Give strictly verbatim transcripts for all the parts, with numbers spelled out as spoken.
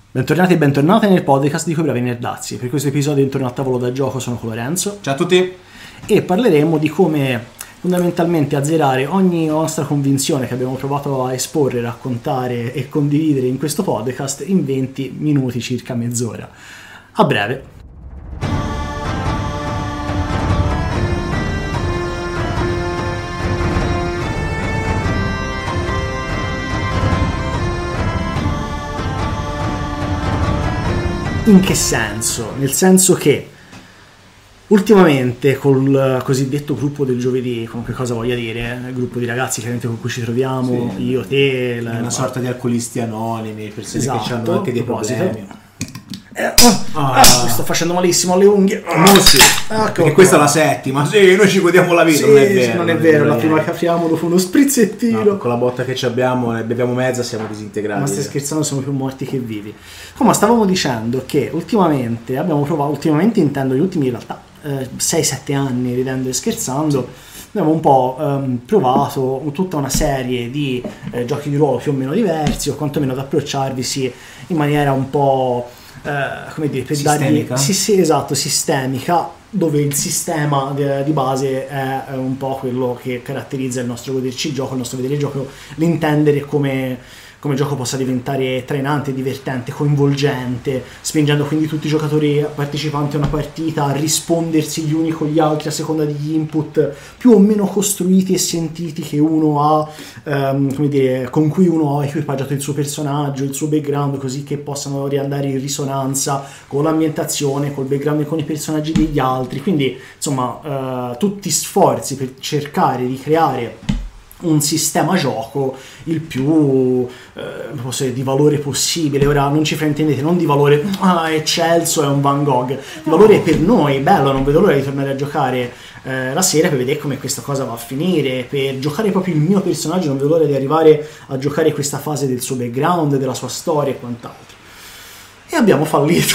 Bentornati e bentornate nel podcast di Quei Bravi Nerdazzi. Per questo episodio intorno al tavolo da gioco sono con Lorenzo. Ciao a tutti! E parleremo di come fondamentalmente azzerare ogni nostra convinzione che abbiamo provato a esporre, raccontare e condividere in questo podcast in venti minuti, circa mezz'ora. A breve! In che senso? Nel senso che ultimamente col cosiddetto gruppo del giovedì, con che cosa voglia dire, il gruppo di ragazzi chiaramente con cui ci troviamo, sì, io, te, la, una la... sorta di alcolisti anonimi, persone esatto, che hanno anche dei problemi. Eh, oh, ah, ah, mi sto facendo malissimo alle unghie. Oh, sì. Ah, perché questa è la settima, sì, noi ci godiamo la vita. Sì, non è vero, sì, non è vero, la prima che apriamo dopo uno sprizzettino. No, con la botta che ci abbiamo, ne beviamo mezza, siamo disintegrati. Ma stai scherzando, siamo più morti che vivi. Come stavamo dicendo che ultimamente abbiamo provato, ultimamente intendo gli ultimi in realtà eh, sei sette anni, ridendo e scherzando, sì. Abbiamo un po' ehm, provato tutta una serie di eh, giochi di ruolo più o meno diversi, o quantomeno ad approcciarvisi in maniera un po' Uh, come dire, per sistemica? Dargli, sì, sì, esatto, sistemica, dove il sistema de, di base è, è un po' quello che caratterizza il nostro goderci il gioco, il nostro vedere il gioco, l'intendere come come il gioco possa diventare trainante, divertente, coinvolgente, spingendo quindi tutti i giocatori partecipanti a una partita a rispondersi gli uni con gli altri a seconda degli input più o meno costruiti e sentiti che uno ha, ehm, come dire, con cui uno ha equipaggiato il suo personaggio, il suo background, così che possano riandare in risonanza con l'ambientazione, col background e con i personaggi degli altri. Quindi, insomma, eh, tutti sforzi per cercare di creare un sistema gioco il più eh, posso dire, di valore possibile. Ora non ci fraintendete, non di valore ah, eccelso, è un Van Gogh, di valore per noi, bello, non vedo l'ora di tornare a giocare eh, la sera per vedere come questa cosa va a finire, per giocare proprio il mio personaggio, non vedo l'ora di arrivare a giocare questa fase del suo background, della sua storia e quant'altro. E abbiamo fallito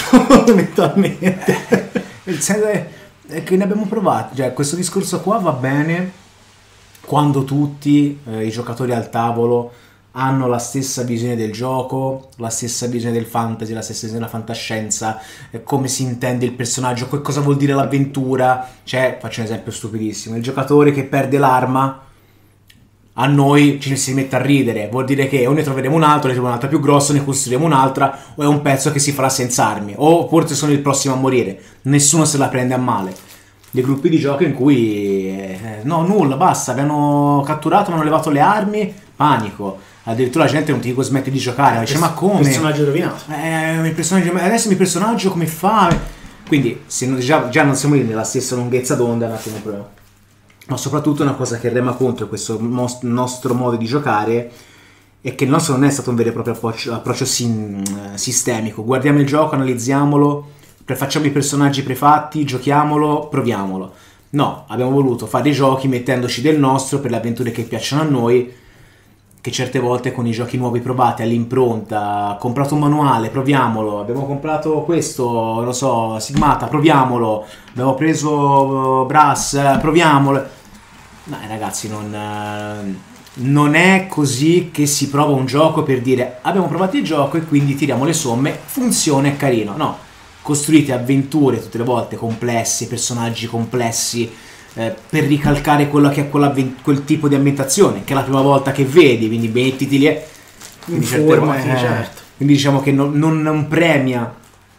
mentalmente. Il senso è che ne abbiamo provato, cioè questo discorso qua va bene quando tutti eh, i giocatori al tavolo hanno la stessa visione del gioco, la stessa visione del fantasy, la stessa visione della fantascienza, eh, come si intende il personaggio, che cosa vuol dire l'avventura. Cioè, faccio un esempio stupidissimo, il giocatore che perde l'arma, a noi ci si mette a ridere, vuol dire che o ne troveremo un altro, ne troveremo un'altra più grossa, ne costruiremo un'altra, o è un pezzo che si farà senza armi, o forse sono il prossimo a morire, nessuno se la prende a male. Dei gruppi di gioco in cui eh, no, nulla, basta, abbiano catturato, hanno levato le armi, panico, addirittura la gente non ti smette di giocare, dice ma come? Personaggio rovinato. Eh, il personaggio, adesso il mio personaggio come fa? Quindi se non, già, già non siamo lì nella stessa lunghezza d'onda, un attimo proviamo. Ma soprattutto una cosa che rema contro questo most- nostro modo di giocare è che il nostro non è stato un vero e proprio approccio, approccio sim, sistemico. Guardiamo il gioco, analizziamolo, facciamo i personaggi prefatti, giochiamolo, proviamolo. No, abbiamo voluto fare i giochi mettendoci del nostro per le avventure che piacciono a noi, che certe volte con i giochi nuovi provati all'impronta, comprato un manuale, proviamolo, abbiamo comprato questo, non so, Sigmata, proviamolo, abbiamo preso Brass, proviamolo. No, ragazzi, non, non è così che si prova un gioco per dire abbiamo provato il gioco e quindi tiriamo le somme, funziona, è carino. No. Costruite avventure tutte le volte complesse, personaggi complessi, eh, per ricalcare quello che è quel tipo di ambientazione, che è la prima volta che vedi, quindi mettiti lì. Quindi, Informati, certe volte, eh, certo. Quindi diciamo che non, non, non premia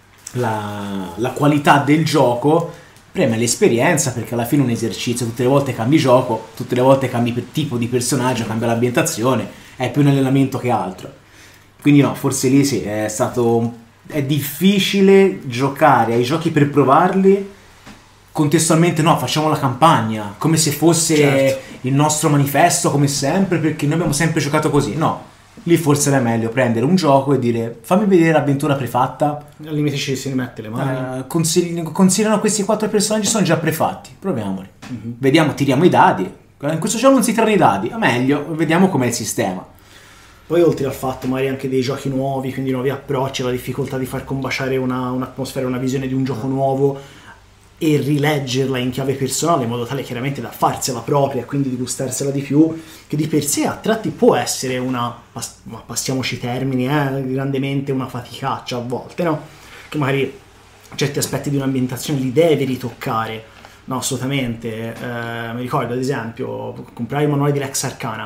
la, la qualità del gioco, premia l'esperienza, perché alla fine è un esercizio, tutte le volte cambi gioco, tutte le volte cambi tipo di personaggio, cambia l'ambientazione, è più un allenamento che altro. Quindi no, forse lì sì, è stato un è difficile giocare ai giochi per provarli contestualmente. No, facciamo la campagna come se fosse certo. Il nostro manifesto, come sempre, perché noi abbiamo sempre giocato così. No, lì forse era meglio prendere un gioco e dire fammi vedere l'avventura prefatta, al limite ci si mette le mani, uh, consigli- consigliano questi quattro personaggi, sono già prefatti, proviamoli, mm-hmm. Vediamo, tiriamo i dadi. In questo gioco non si tirano i dadi, ma meglio, vediamo com'è il sistema. Poi oltre al fatto magari anche dei giochi nuovi, quindi nuovi approcci, la difficoltà di far combaciare una, un'atmosfera, una visione di un gioco nuovo, e rileggerla in chiave personale in modo tale chiaramente da farsela propria e quindi di gustarsela di più, che di per sé a tratti può essere una, ma passiamoci i termini, eh, grandemente una faticaccia a volte, no? Che magari certi aspetti di un'ambientazione li devi ritoccare, no, assolutamente. Eh, mi ricordo ad esempio comprai il manuale di Lex Arcana,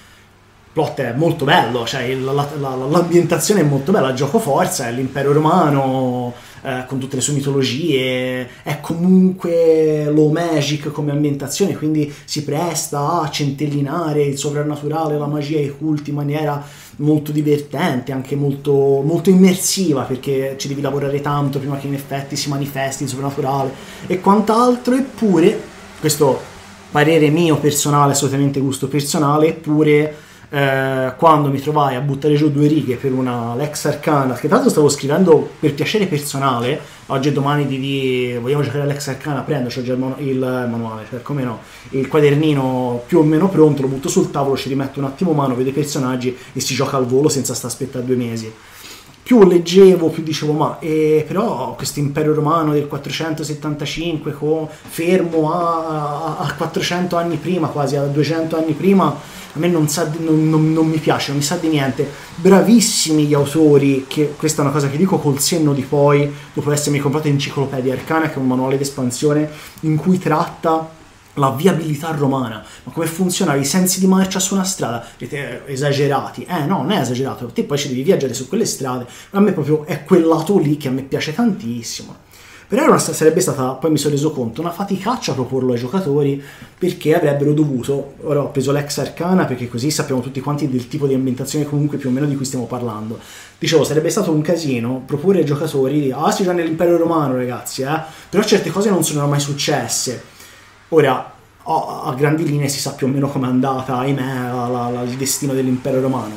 il plot è molto bello, cioè la, la, la, l'ambientazione è molto bella, il gioco forza è l'impero romano eh, con tutte le sue mitologie, è comunque low magic come ambientazione, quindi si presta a centellinare il sovrannaturale, la magia e i culti in maniera molto divertente, anche molto, molto immersiva, perché ci devi lavorare tanto prima che in effetti si manifesti il sovrannaturale e quant'altro. Eppure, questo parere mio personale, assolutamente gusto personale, eppure eh, quando mi trovai a buttare giù due righe per una Lex Arcana, che tra l'altro stavo scrivendo per piacere personale, oggi e domani di, di vogliamo giocare a Lex Arcana, prendo, c'ho già il, manu- il manuale, cioè come no, il quadernino più o meno pronto, lo butto sul tavolo, ci rimetto un attimo mano, vedo i personaggi e si gioca al volo senza stare aspettare due mesi. Più leggevo, più dicevo, ma eh, però questo impero romano del quattrocentosettantacinque, co, fermo a, a, a quattrocento anni prima, quasi a duecento anni prima, a me non, sa di, non, non, non mi piace, non mi sa di niente. Bravissimi gli autori, che questa è una cosa che dico col senno di poi, dopo essermi comprato Enciclopedia Arcana, che è un manuale d'espansione in cui tratta la viabilità romana, ma come funzionano i sensi di marcia su una strada, siete esagerati, eh no, non è esagerato, te poi ci devi viaggiare su quelle strade, a me proprio è quel lato lì che a me piace tantissimo. Però era una, sarebbe stata, poi mi sono reso conto, una faticaccia proporlo ai giocatori, perché avrebbero dovuto, ora ho preso Lex Arcana perché così sappiamo tutti quanti del tipo di ambientazione comunque più o meno di cui stiamo parlando. Dicevo, sarebbe stato un casino proporre ai giocatori, ah si già nell'impero romano ragazzi, eh, però certe cose non sono mai successe. Ora, oh, a grandi linee si sa più o meno com'è andata, ahimè, la, la, la, il destino dell'impero romano.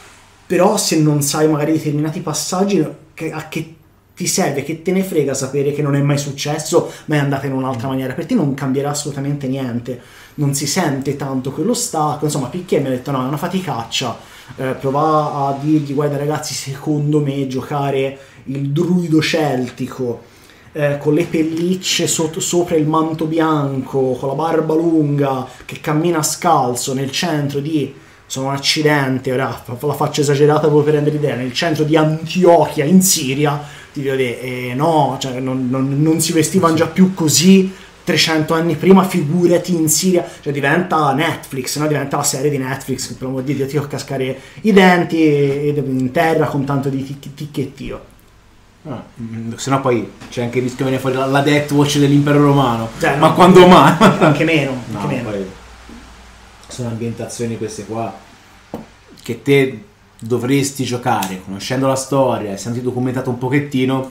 Però se non sai magari determinati passaggi, che, a che ti serve, che te ne frega sapere che non è mai successo, ma è andata in un'altra maniera. Per te non cambierà assolutamente niente, non si sente tanto quello stacco. Insomma, Picchè mi ha detto no, è una faticaccia. Eh, prova a dirgli, guarda ragazzi, secondo me giocare il druido celtico Eh, con le pellicce sotto, sopra il manto bianco, con la barba lunga, che cammina scalzo nel centro di, sono un accidente, ora la faccio esagerata proprio per rendere l'idea, nel centro di Antiochia in Siria, ti devo dire, eh, no, cioè non, non, non si vestivano già più così trecento anni prima, figurati in Siria, cioè diventa Netflix, no? Diventa la serie di Netflix, per l'amor di Dio ti devo cascare i denti e, e in terra con tanto di tic- ticchettio. Ah, se no poi c'è anche il rischio di venire fuori la, la Death Watch dell'impero romano, cioè, ma no, quando mai? Anche meno, no, anche meno. Poi sono ambientazioni queste qua che te dovresti giocare conoscendo la storia, essendo documentato un pochettino,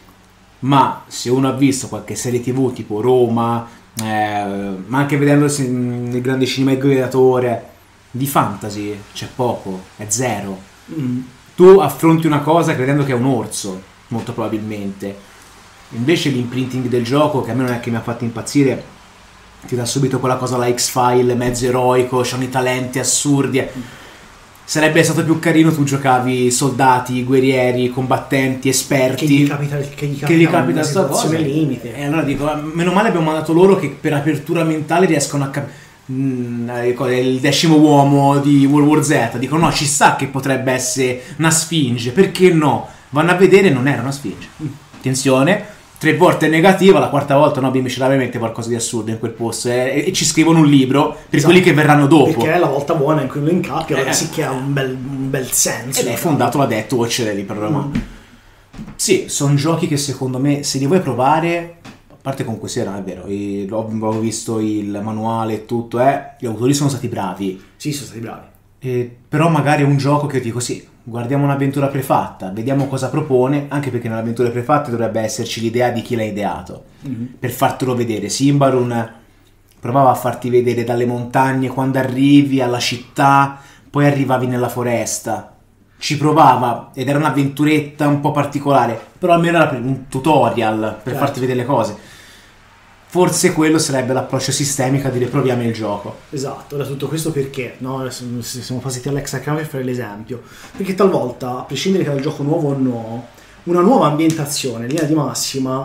ma se uno ha visto qualche serie tv tipo Roma, eh, ma anche vedendo nel grande cinema Il Gladiatore, di fantasy c'è poco, è zero. Mm. Tu affronti una cosa credendo che è un orso, molto probabilmente, invece l'imprinting del gioco, che a me non è che mi ha fatto impazzire, ti dà subito quella cosa la X-File, mezzo eroico, c'hanno i talenti assurdi. Sarebbe stato più carino tu giocavi soldati, guerrieri, combattenti, esperti, che gli capita, che gli capita, che gli capita una situazione limite. E allora dico, meno male abbiamo mandato loro che per apertura mentale riescono a capire. Mm, il decimo uomo di World War Z, dicono no, ci sa che potrebbe essere una sfinge, perché no? Vanno a vedere, non era una sfinge. Attenzione, tre volte negativa, la quarta volta no, mi ce l'aveva qualcosa di assurdo in quel posto, eh, e ci scrivono un libro per esatto, quelli che verranno dopo, perché è la volta buona in cui lo incappi, allora eh, sì che ha un bel, un bel senso, ed è fondato la Death Watch dell'impero romano. Mm. Sì, sono giochi che secondo me se li vuoi provare, a parte comunque sì, no, è vero, ho visto il manuale e tutto, eh, gli autori sono stati bravi, sì, sono stati bravi, eh, però magari è un gioco che dico sì, guardiamo un'avventura prefatta, vediamo cosa propone, anche perché nell'avventura prefatta dovrebbe esserci l'idea di chi l'ha ideato, mm-hmm. per fartelo vedere. Simbarum provava a farti vedere dalle montagne quando arrivi alla città, poi arrivavi nella foresta, ci provava ed era un'avventuretta un po' particolare, però almeno era un tutorial per certo. farti vedere le cose. Forse quello sarebbe l'approccio sistemico a dire proviamo il gioco. Esatto, da tutto questo perché, no? Siamo passati all'Lex Arcana per fare l'esempio. Perché talvolta, a prescindere che dal gioco nuovo o no, una nuova ambientazione, in linea di massima,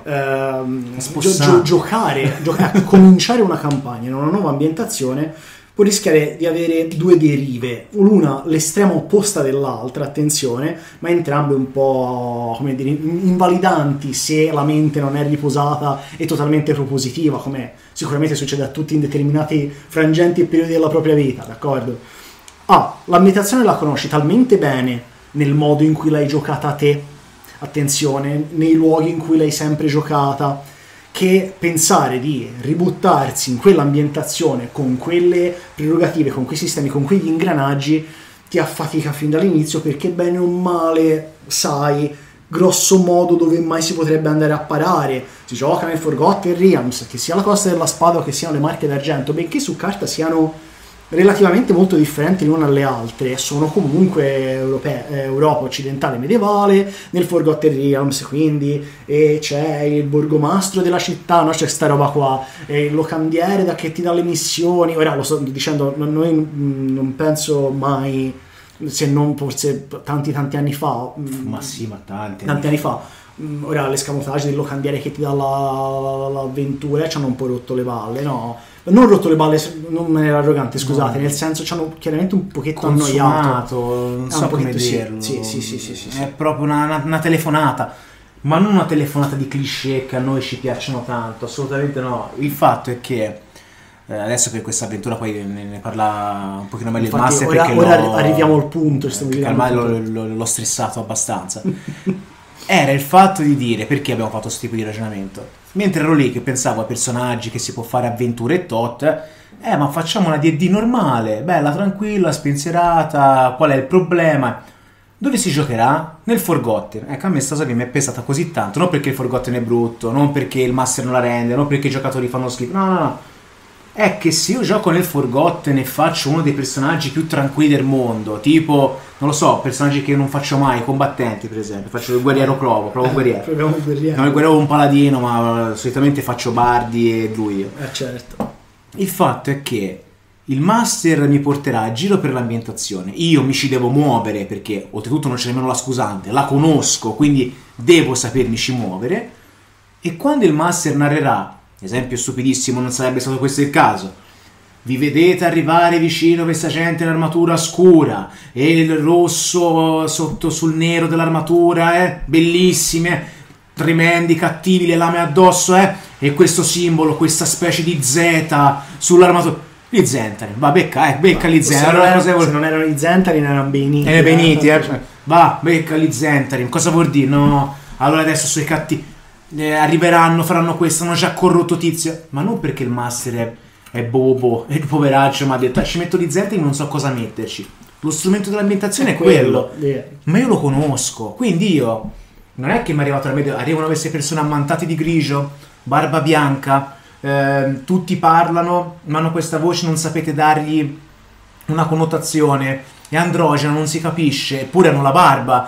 ehm, gio- gio- giocare, giocare cominciare una campagna in una nuova ambientazione può rischiare di avere due derive, l'una l'estrema opposta dell'altra, attenzione, ma entrambe un po', come dire, invalidanti se la mente non è riposata e totalmente propositiva, come sicuramente succede a tutti in determinati frangenti e periodi della propria vita, d'accordo? Ah, l'ambientazione la conosci talmente bene nel modo in cui l'hai giocata te, attenzione, nei luoghi in cui l'hai sempre giocata, che pensare di ributtarsi in quell'ambientazione con quelle prerogative, con quei sistemi, con quegli ingranaggi ti affatica fin dall'inizio, perché bene o male sai grosso modo dove mai si potrebbe andare a parare. Si gioca nel Forgotten Realms, che sia la Costa della Spada o che siano le Marche d'Argento, benché su carta siano relativamente molto differenti l'una alle altre, sono comunque europee, eh, Europa occidentale medievale, nel Forgotten Realms, quindi e c'è il borgomastro della città, no? C'è sta roba qua, e il locandiere da che ti dà le missioni. Ora lo sto dicendo, noi non penso mai, se non forse tanti tanti anni fa, ma sì, ma tanti tanti anni fa, ora l'escamotage del locandiere che ti dà la, l'avventura ci hanno un po' rotto le balle, no? Non rotto le balle, non me ne ero arrogante, scusate, no. Nel senso ci hanno chiaramente un pochetto consumato, annoiato. non so come dirlo. Sì, sì, sì, sì, sì, sì. È proprio una, una, una telefonata, ma non una telefonata di cliché che a noi ci piacciono tanto, assolutamente no. Il fatto è che eh, adesso per questa avventura poi ne, ne parla un pochino meglio il master, ora, perché ora l'ho, arriviamo al punto, perché ormai l'ho, l'ho, l'ho stressato abbastanza. Era il fatto di dire, perché abbiamo fatto questo tipo di ragionamento? Mentre ero lì che pensavo a personaggi, che si può fare avventure e tot, eh ma facciamo una D and D normale, bella, tranquilla, spensierata, qual è il problema? Dove si giocherà? Nel Forgotten. Ecco, a me sta cosa mi è pesata così tanto, non perché il Forgotten è brutto, non perché il master non la rende, non perché i giocatori fanno schifo, no no no. È che se io gioco nel Forgotten e faccio uno dei personaggi più tranquilli del mondo, tipo, non lo so, personaggi che non faccio mai, combattenti per esempio, faccio il guerriero Clovo, provo un guerriero. Proviamo il guerriero. No, il guerriero è un paladino, ma solitamente faccio bardi e druidi. Eh certo. Il fatto è che il master mi porterà a giro per l'ambientazione, io mi ci devo muovere perché oltretutto non c'è nemmeno la scusante, la conosco, quindi devo sapermici muovere, e quando il master narrerà, esempio stupidissimo, non sarebbe stato questo il caso, vi vedete arrivare vicino questa gente in armatura scura e il rosso sotto sul nero dell'armatura, eh? Bellissime, tremendi, cattivi, le lame addosso, eh? E questo simbolo, questa specie di Z sull'armatura. Gli Zentarin, va, becca, eh, becca gli Zentarin. Allora, se, se non erano i Zentarin erano Beniti. Eh, Beniti, eh. Va, becca gli Zentarin. Cosa vuol dire? No, allora adesso sui cattivi eh, arriveranno, faranno questo, hanno già corrotto tizio. Ma non perché il master è, è bobo e il poveraccio mi ha detto, eh, ci metto gli Zentarin, non so cosa metterci. Lo strumento dell'ambientazione è, è quello, quello. Ma io lo conosco, quindi io non è che mi è arrivato la media, arrivano queste persone ammantate di grigio, barba bianca, eh, tutti parlano, ma hanno questa voce, non sapete dargli una connotazione, è androgena, non si capisce, eppure hanno la barba,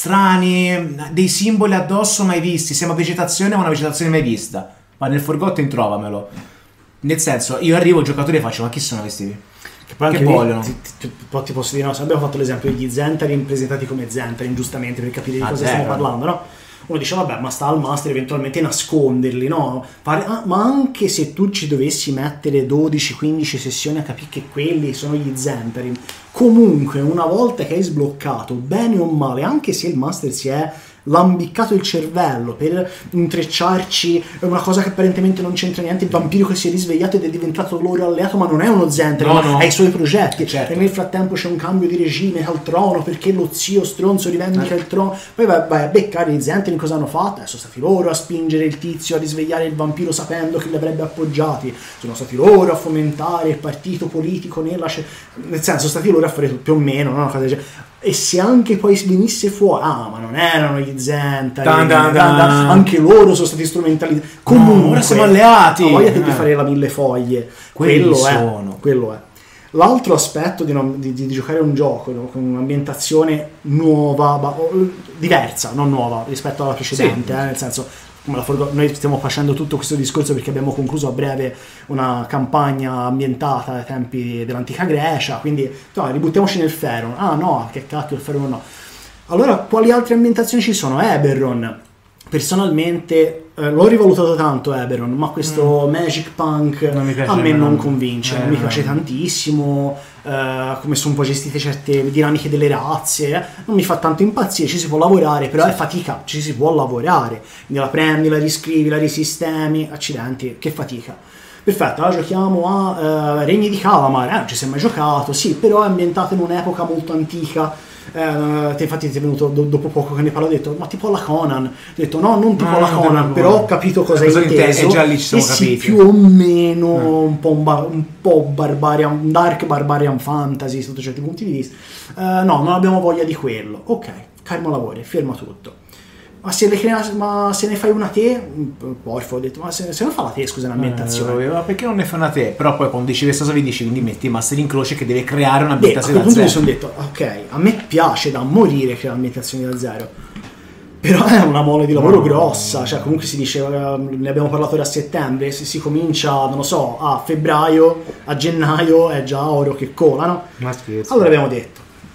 strani, dei simboli addosso mai visti, sembra vegetazione ma una vegetazione mai vista. Ma nel Forgotten trovamelo. Nel senso, io arrivo, il giocatore e faccio, ma chi sono questi? Che poi anche vogliono. Ti, ti, ti, ti posso dire, no, se abbiamo fatto l'esempio degli Zentarin presentati come Zentarin, giustamente, per capire di ah, cosa zero. stiamo parlando, no? Uno dice, vabbè, ma sta al master eventualmente nasconderli, no? Pare, ah, ma anche se tu ci dovessi mettere dodici quindici sessioni a capire che quelli sono gli Zentarin, comunque una volta che hai sbloccato, bene o male, anche se il master si è lambiccato il cervello per intrecciarci una cosa che apparentemente non c'entra niente, il vampiro che si è risvegliato ed è diventato loro alleato, ma non è uno Zentarin, no, no. ha i suoi progetti, certo. E nel frattempo c'è un cambio di regime al trono perché lo zio stronzo rivendica eh. il trono, poi vai, vai a beccare i Zentarin, cosa hanno fatto? Adesso sono stati loro a spingere il tizio a risvegliare il vampiro sapendo che li avrebbe appoggiati, sono stati loro a fomentare il partito politico nella nel senso, sono stati loro a fare più o meno, no? Una cosa del genere. E se anche poi venisse fuori, ah, ma non erano gli Zentarin, anche loro sono stati strumentalizzati. Comunque, no, ora siamo alleati. Ma voglio che ti fare la mille foglie. Quello sono. è, quello è. L'altro aspetto di, non, di, di giocare un gioco, no, con un'ambientazione nuova, ba, diversa, non nuova rispetto alla precedente, sì. eh, nel senso, come la Forgotten, noi stiamo facendo tutto questo discorso perché abbiamo concluso a breve una campagna ambientata ai tempi dell'antica Grecia, quindi no, ributtiamoci nel Faerûn. Ah no, che cacchio il Faerûn no. Allora, quali altre ambientazioni ci sono? Eberron, personalmente, uh, Eh, l'ho rivalutato tanto Eberron, ma questo mm. Magic Punk non mi piace, a me non, non convince, eh, non mi piace tantissimo, eh, come sono un po' gestite certe dinamiche delle razze, eh, non mi fa tanto impazzire, ci si può lavorare, però è fatica, ci si può lavorare, quindi la prendi, la riscrivi, la risistemi, accidenti, che fatica. Perfetto, allora giochiamo a uh, Regni di Calamar, eh, non ci sei mai giocato, sì, però è ambientato in un'epoca molto antica. Eh, te infatti ti è venuto do- dopo poco che ne parlo, ho detto ma tipo la Conan, ho detto no, non tipo no, la no, Conan, no, però no. ho capito cosa cosa hai inteso, e già lì ci siamo e sì, capiti. più o meno no. un po' un, ba- un po' barbarian, dark barbarian fantasy sotto certi punti di vista. Eh, no, non abbiamo voglia di quello. Ok, calmo lavori, ferma tutto. Ma se, le crea- ma se ne fai una te, porfo, ho detto, ma se, se non fa la te, scusa, un'ambientazione. Eh, ma perché non ne fa una te? Però poi quando dici questa cosa vi dici, quindi metti Master Incroce che deve creare un'ambientazione Beh, a quel da punto zero. mi sono detto, ok, a me piace da morire creare ambientazioni da zero, però è una mole di lavoro no, grossa, cioè comunque si dice, ne abbiamo parlato ora a settembre, se si comincia, non lo so, a febbraio, a gennaio è già oro che cola, no? Ma scherzo. Allora abbiamo detto,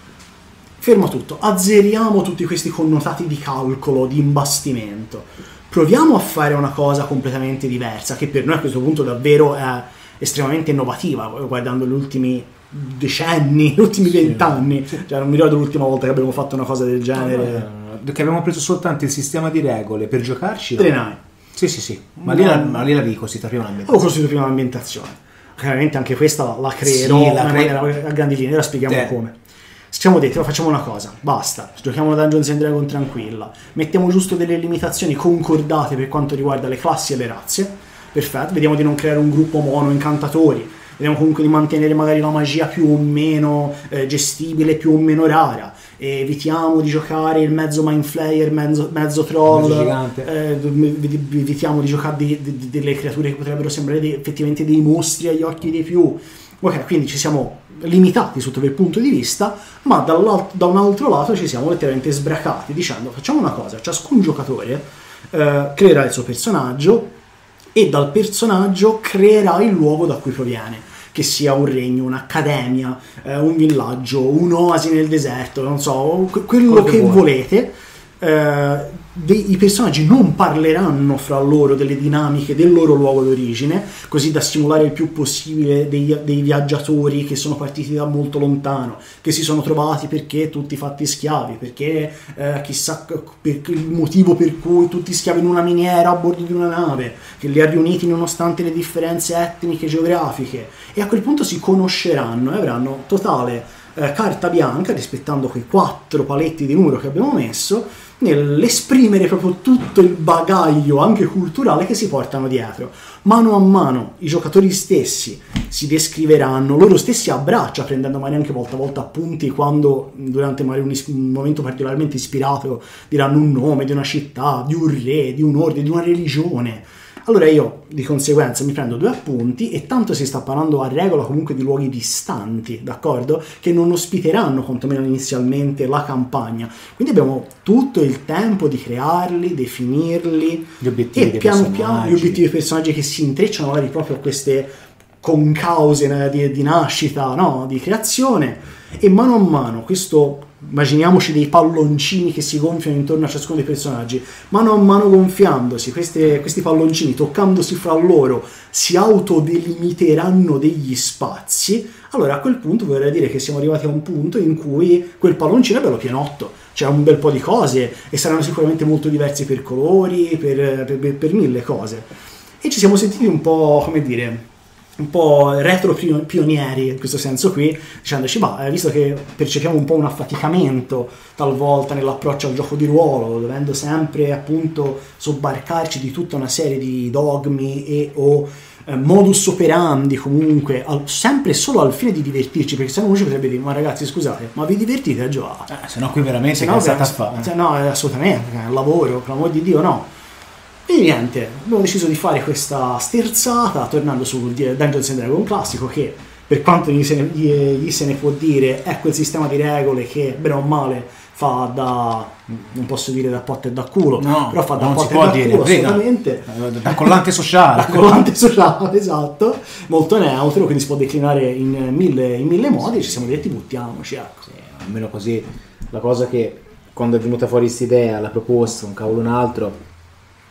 fermo tutto, azzeriamo tutti questi connotati di calcolo, di imbastimento, proviamo a fare una cosa completamente diversa, che per noi a questo punto davvero è estremamente innovativa, guardando gli ultimi decenni, gli ultimi vent'anni, sì. Cioè non mi ricordo l'ultima volta che abbiamo fatto una cosa del genere. No, no, che abbiamo preso soltanto il sistema di regole per giocarci. Trenai. Sì, sì, sì, ma lì, la, ma lì la dico, si prima un'ambientazione. Ho costruito prima un'ambientazione. Chiaramente anche questa la creerò sì, la cre- a grandi linee, ora spieghiamo Te. come. Ci siamo detti, facciamo una cosa, basta, giochiamo una Dungeons and Dragons tranquilla, mettiamo giusto delle limitazioni concordate per quanto riguarda le classi e le razze, perfetto, vediamo di non creare un gruppo mono incantatori, vediamo comunque di mantenere magari la magia più o meno eh, gestibile, più o meno rara, e evitiamo di giocare il mezzo mind flayer, mezzo, mezzo troll, mezzo gigante. Eh, evitiamo di giocare de, de, delle creature che potrebbero sembrare de, effettivamente dei mostri agli occhi dei più. Ok, quindi ci siamo limitati sotto quel punto di vista, ma da un altro lato ci siamo letteralmente sbracati dicendo facciamo una cosa, ciascun giocatore eh, creerà il suo personaggio e dal personaggio creerà il luogo da cui proviene, che sia un regno, un'accademia, eh, un villaggio, un'oasi nel deserto, non so, quello, quello che, che volete. Eh, dei, i personaggi non parleranno fra loro delle dinamiche del loro luogo d'origine, così da stimolare il più possibile dei, dei viaggiatori che sono partiti da molto lontano, che si sono trovati perché tutti fatti schiavi, perché eh, chissà per, il motivo per cui tutti schiavi in una miniera a bordo di una nave, che li ha riuniti nonostante le differenze etniche e geografiche, e a quel punto si conosceranno e avranno totale eh, carta bianca, rispettando quei quattro paletti di muro che abbiamo messo, nell'esprimere proprio tutto il bagaglio anche culturale che si portano dietro. Mano a mano i giocatori stessi si descriveranno, loro stessi a braccia, prendendo magari anche volta a volta appunti quando durante magari un, is- un momento particolarmente ispirato diranno un nome di una città, di un re, di un ordine, di una religione. Allora io di conseguenza mi prendo due appunti, e tanto si sta parlando a regola comunque di luoghi distanti, d'accordo? Che non ospiteranno quantomeno inizialmente la campagna. Quindi abbiamo tutto il tempo di crearli, definirli, gli obiettivi e piano piano gli obiettivi dei personaggi che si intrecciano magari proprio a queste concause di, di nascita, no? Di creazione, e mano a mano questo, immaginiamoci dei palloncini che si gonfiano intorno a ciascuno dei personaggi, mano a mano gonfiandosi queste, questi palloncini, toccandosi fra loro, si autodelimiteranno degli spazi. Allora a quel punto vorrei dire che siamo arrivati a un punto in cui quel palloncino è bello pienotto, c'è un bel po' di cose, e saranno sicuramente molto diversi per colori, per, per, per mille cose, e ci siamo sentiti un po', come dire, un po' retro pionieri in questo senso qui, dicendoci, ma visto che percepiamo un po' un affaticamento talvolta nell'approccio al gioco di ruolo, dovendo sempre appunto sobbarcarci di tutta una serie di dogmi e o eh, modus operandi comunque, al, sempre solo al fine di divertirci, perché se no uno ci potrebbe dire, ma ragazzi scusate, ma vi divertite a giocare? Eh, se no qui veramente che è stata a fare. No, assolutamente, è un lavoro, per l'amor di Dio no. E niente, abbiamo deciso di fare questa sterzata tornando sul Dungeons and Dragons classico, che per quanto gli se, ne, gli, gli se ne può dire è quel sistema di regole che bene o male fa da, non posso dire da potta e da culo, no, però fa da non potta si e può da dire, culo prega. assolutamente, da collante sociale, da collante sociale, esatto, molto neutro, quindi si può declinare in mille, in mille modi, e ci siamo detti buttiamoci, ecco. Sì, almeno così. La cosa che quando è venuta fuori questa idea, la proposta, un cavolo un altro,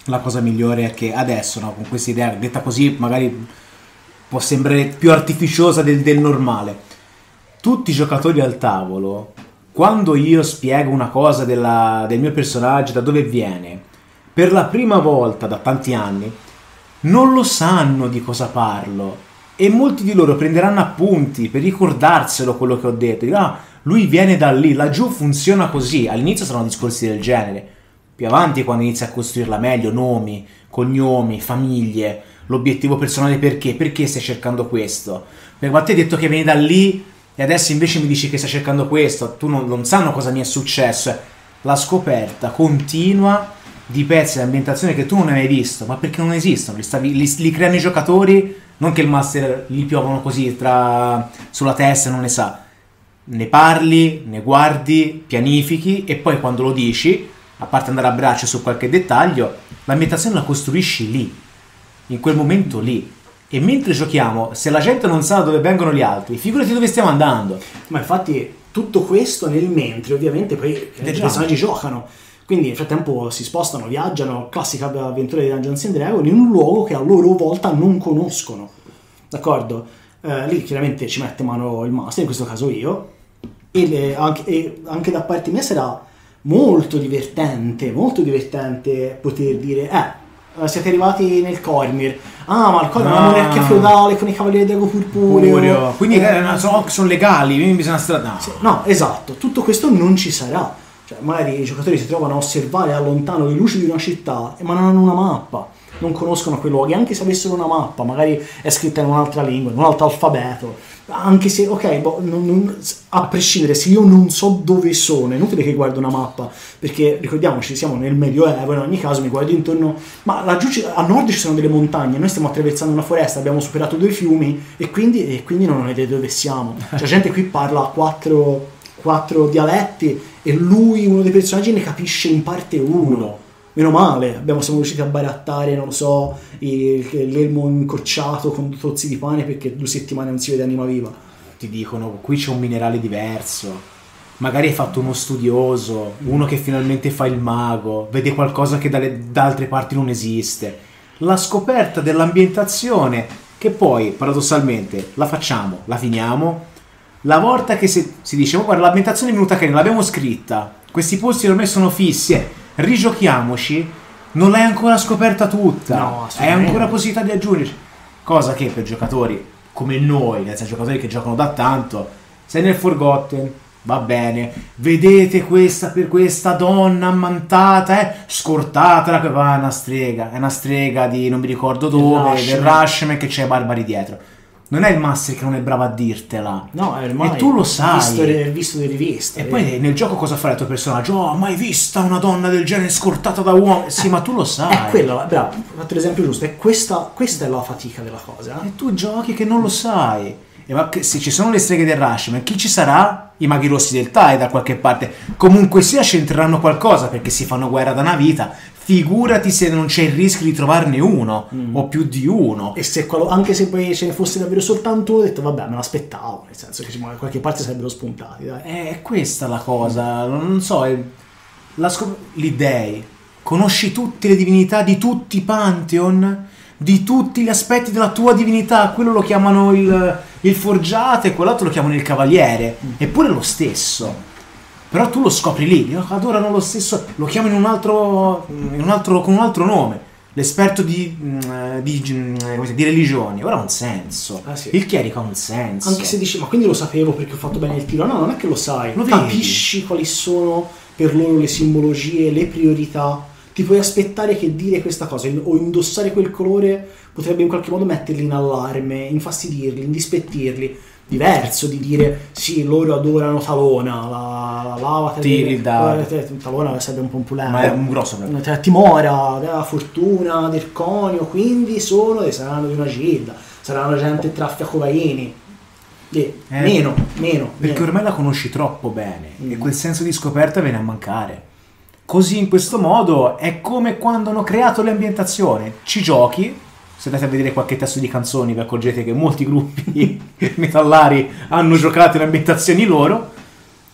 la cosa migliore è che adesso, no, con questa idea detta così magari può sembrare più artificiosa del, del normale, tutti i giocatori al tavolo, quando io spiego una cosa della, del mio personaggio, da dove viene, per la prima volta da tanti anni, non lo sanno di cosa parlo, e molti di loro prenderanno appunti per ricordarselo quello che ho detto. Dico, ah, lui viene da lì, laggiù funziona così. All'inizio saranno discorsi del genere, più avanti quando inizia a costruirla meglio, nomi, cognomi, famiglie, l'obiettivo personale, perché? Perché stai cercando questo? Perché a te hai detto che vieni da lì e adesso invece mi dici che stai cercando questo, tu non, non sanno cosa mi è successo. La scoperta continua di pezzi di ambientazione che tu non hai mai visto, ma perché non esistono, li, stavi, li, li creano i giocatori, non che il master li piovono così tra, sulla testa e non ne sa. Ne parli, ne guardi, pianifichi e poi quando lo dici, a parte andare a braccio su qualche dettaglio, l'ambientazione la costruisci lì, in quel momento lì. E mentre giochiamo, se la gente non sa dove vengono gli altri, figurati dove stiamo andando. Ma infatti tutto questo nel mentre, ovviamente poi i personaggi giocano, quindi nel frattempo si spostano, viaggiano, classica avventura di Dungeons and Dragons, in un luogo che a loro volta non conoscono, d'accordo? Eh, lì chiaramente ci mette mano il master, in questo caso io, e, le, anche, e anche da parte mia sarà molto divertente, molto divertente poter dire, eh, siete arrivati nel Cormir, ah ma il Cormir è una monarchia feudale con i cavalieri drago purpureo, quindi eh, eh, sono, sono legali, quindi bisogna stare... No. no, esatto, tutto questo non ci sarà. Cioè, magari i giocatori si trovano a osservare da lontano le luci di una città, ma non hanno una mappa, non conoscono quei luoghi, anche se avessero una mappa, magari è scritta in un'altra lingua, in un altro alfabeto, anche se, ok, boh, non, non, a prescindere, se io non so dove sono, è inutile che guardo una mappa, perché ricordiamoci, siamo nel Medioevo, in ogni caso mi guardo intorno, ma laggiù a nord ci sono delle montagne, noi stiamo attraversando una foresta, abbiamo superato due fiumi, e quindi, e quindi non vedete dove siamo. Cioè, gente qui parla quattro, quattro dialetti, e lui, uno dei personaggi, ne capisce in parte uno. Meno male, abbiamo, siamo riusciti a barattare, non lo so, il, l'elmo incrociato con tozzi di pane perché due settimane non si vede anima viva. Ti dicono, qui c'è un minerale diverso, magari hai fatto uno studioso, uno che finalmente fa il mago, vede qualcosa che dalle, da altre parti non esiste. La scoperta dell'ambientazione, che poi, paradossalmente, la facciamo, la finiamo, la volta che si, si dice, oh, guarda, l'ambientazione è venuta carina, l'abbiamo scritta, questi posti ormai sono fissi, eh, rigiochiamoci, non l'hai ancora scoperta tutta, no, hai ancora possibilità di aggiungerci, cosa che per giocatori come noi, nel senso giocatori che giocano da tanto, sei nel Forgotten, va bene, vedete questa per questa donna ammantata, eh, scortatela, che va, è una strega, è una strega di non mi ricordo dove, del Rashman, che c'è barbari dietro. Non è il master che non è bravo a dirtela, no, è ormai e tu lo sai, visto e visto di rivista, e eh. Poi nel gioco cosa fa il tuo personaggio? Oh, mai vista una donna del genere scortata da uomo? Sì, eh, ma tu lo sai, è quello, bravo, ho fatto l'esempio giusto, è questa, questa è la fatica della cosa, eh? E tu giochi che non lo sai. E ma che, se ci sono le streghe del Rashman, chi ci sarà? I maghi rossi del Tide da qualche parte, comunque sia c'entreranno qualcosa perché si fanno guerra da una vita. Figurati se non c'è il rischio di trovarne uno, mm. o più di uno. E se quello, anche se poi ce ne fosse davvero soltanto uno, ho detto vabbè, me l'aspettavo, nel senso che da qualche parte sarebbero spuntati, dai. È questa la cosa, non so, è la scop- gli dei. Conosci tutte le divinità di tutti i Pantheon, di tutti gli aspetti della tua divinità, quello lo chiamano il, il forgiato e quell'altro lo chiamano il cavaliere, mm. eppure è lo stesso. Però tu lo scopri lì, adorano lo stesso, lo chiamano in un altro, in un altro, con un altro nome, l'esperto di, di, di religioni. Ora ha un senso, ah, sì. Il chierico ha un senso. Anche se dici, ma quindi lo sapevo perché ho fatto bene il tiro. No, non è che lo sai, lo capisci vedi. Quali sono per loro le simbologie, le priorità. Ti puoi aspettare che dire questa cosa o indossare quel colore potrebbe in qualche modo metterli in allarme, infastidirli, indispettirli. Diverso di dire sì, loro adorano Talona, la, la lava Tilda, Talona sarebbe un po' un problema, ma è un grosso problema. Timora, la fortuna del conio, quindi sono saranno di una gilda, saranno gente che traffica cocaini. Eh, eh, meno, meno. Perché meno. Ormai la conosci troppo bene, mm. e quel senso di scoperta viene a mancare. Così in questo modo è come quando hanno creato le ambientazioni. Ci giochi. Se andate a vedere qualche testo di canzoni vi accorgete che molti gruppi metallari hanno giocato in ambientazioni loro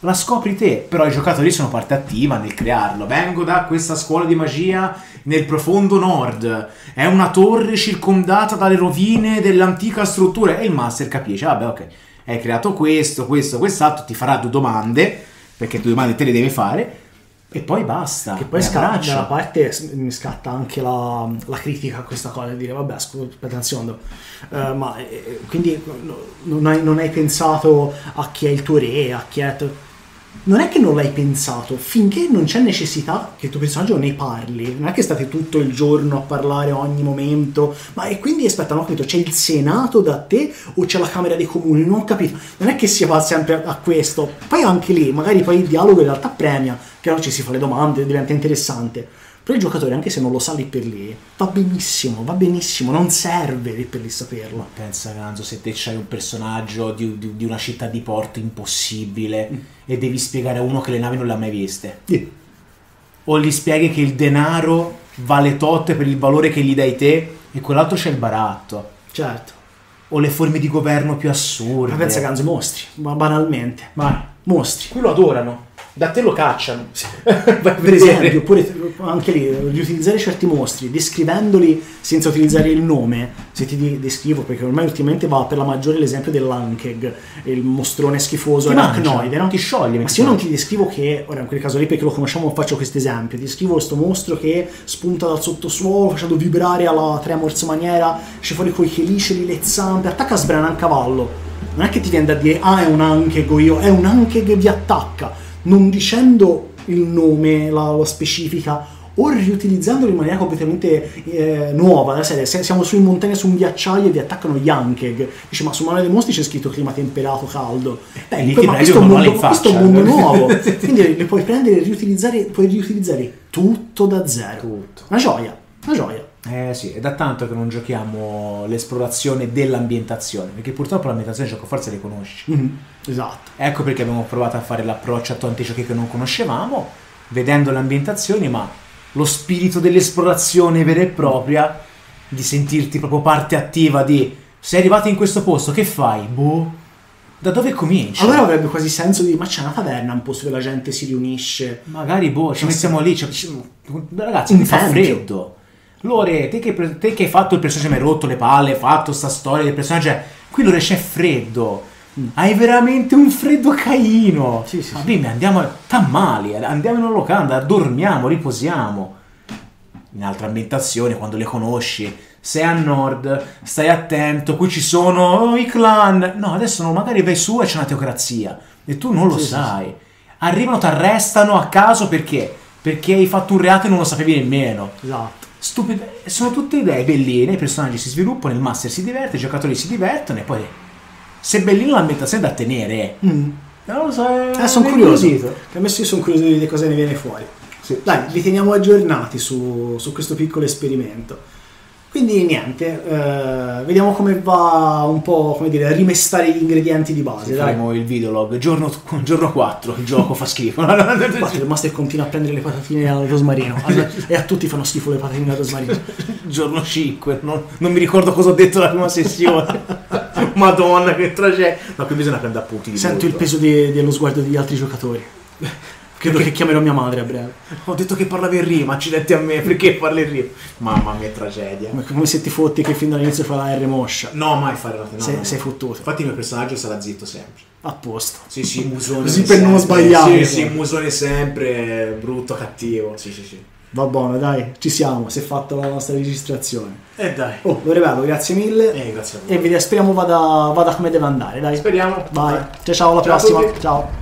la scopri te, però i giocatori sono parte attiva nel crearlo. Vengo da questa scuola di magia nel profondo nord, è una torre circondata dalle rovine dell'antica struttura, e il master capisce, vabbè, ok, hai creato questo, questo, quest'altro, ti farà due domande, perché due domande te le deve fare, e poi basta. Che poi scatta, da parte mi scatta anche la, la critica a questa cosa, di dire vabbè, scusa, attenzione, uh, ma eh, quindi non hai, non hai pensato a chi è il tuo re, a chi è... Tu... Non è che non l'hai pensato, finché non c'è necessità che il tuo personaggio ne parli, non è che state tutto il giorno a parlare ogni momento, ma e quindi aspetta, non ho capito, c'è il Senato da te o c'è la Camera dei Comuni? Non ho capito, non è che si va sempre a questo, poi anche lì magari poi il dialogo in realtà premia, che ci si fa le domande, diventa interessante, però il giocatore, anche se non lo sa lì per lì, va benissimo, va benissimo, non serve lì per lì saperlo. Ma pensa, Ganzo, se te c'hai un personaggio di, di, di una città di porto impossibile mm. e devi spiegare a uno che le navi non le ha mai viste, mm. o gli spieghi che il denaro vale tot per il valore che gli dai te e quell'altro c'è il baratto, certo, o le forme di governo più assurde. Ma pensa, Ganzo, mostri, ma banalmente, ma mostri, qui lo adorano, da te lo cacciano. Per esempio, oppure anche lì riutilizzare certi mostri descrivendoli senza utilizzare il nome. Se ti descrivo, perché ormai ultimamente va per la maggiore l'esempio dell'Ankeg, il mostrone schifoso arachnoide, no? Ti scioglie. Ma se io non ti descrivo che, ora in quel caso lì perché lo conosciamo non faccio questo esempio, ti descrivo questo mostro che spunta dal sottosuolo facendo vibrare alla Tremors maniera, esce fuori coi cheliceri, le zampe, attacca a sbranare un cavallo. Non è che ti viene da dire ah è un Ankeg o io, è un Ankeg che vi attacca, non dicendo il nome, la, la specifica, o riutilizzandolo in maniera completamente eh, nuova, della serie, se siamo su in montagna su un ghiacciaio e vi attaccano gli Ankeg, dice ma sul manuale dei mostri c'è scritto clima temperato, caldo, beh, lì poi, ti ma prendi questo è un un mondo, in questo è un faccia. mondo nuovo, quindi le puoi prendere e riutilizzare, puoi riutilizzare tutto da zero, Tutto. una gioia, una gioia. Eh sì, è da tanto che non giochiamo l'esplorazione dell'ambientazione, perché purtroppo l'ambientazione gioco forse le conosci. Mm-hmm. Esatto. Ecco perché abbiamo provato a fare l'approccio a tanti giochi che non conoscevamo, vedendo le ambientazioni, ma lo spirito dell'esplorazione vera e propria, di sentirti proprio parte attiva di sei arrivato in questo posto, che fai? Boh, da dove cominci? Allora avrebbe quasi senso di ma c'è una taverna, un posto dove la gente si riunisce. Magari boh, ci Ma mettiamo sì. lì, ci... ragazzi, Un qui fa tempio. freddo. Lore, te che, te che hai fatto il personaggio, mi hai rotto le palle, hai fatto sta storia del personaggio, qui Lore c'è freddo. Mm. Hai veramente un freddo caino. Sì, sì, ma sì. bimbi, andiamo, t'ammali, andiamo in una locanda, dormiamo, riposiamo. In altre ambientazioni, quando le conosci, sei a nord, stai attento, qui ci sono oh, i clan. No, adesso no, magari vai su e c'è una teocrazia e tu non lo Sì, sai. sì, sì. Arrivano, ti arrestano a caso perché? Perché hai fatto un reato e non lo sapevi nemmeno. Esatto. Stupide, sono tutte idee belline, i personaggi si sviluppano, il master si diverte, i giocatori si divertono e poi se bellino l'ambientazione è da tenere. Mm. Non lo so, è Eh, sono è curioso. incuriosito. Che adesso io sono curioso di vedere cosa ne viene fuori. Sì. Dai, vi teniamo aggiornati su, su questo piccolo esperimento. Quindi niente, eh, vediamo come va un po', come dire, a rimestare gli ingredienti di base. Sì, Dai. faremo il videolog giorno, giorno quattro, il gioco fa schifo. Infatti, il master continua a prendere le patatine al rosmarino e a tutti fanno schifo le patatine al rosmarino. Giorno cinque, non, non mi ricordo cosa ho detto la prima sessione. Madonna, che tragedia. No, qui bisogna prendere appunti di Sento il molto. peso di- dello sguardo degli altri giocatori. Credo che chiamerò mia madre a breve. Ho detto che parlavi in rima, accidenti a me, perché parli in rima? Mamma mia, tragedia. Ma come se ti fotti che fin dall'inizio fa la R moscia. No, mai fare la no, sei, no. sei fottuto. Infatti il mio personaggio sarà zitto sempre. A posto. Sì, sì, musone. Così per non sempre. sbagliare. Sì, sì, musone sempre, brutto, cattivo. Sì, sì, sì. Va buono, dai, ci siamo, si è fatta la nostra registrazione. E dai. Oh, lo rivelo, grazie mille. Eh, grazie a voi. E vi speriamo vada, vada come deve andare, dai. Speriamo. Vai. Dai. Ciao ciao, alla Ciao a prossima. tutti. Ciao.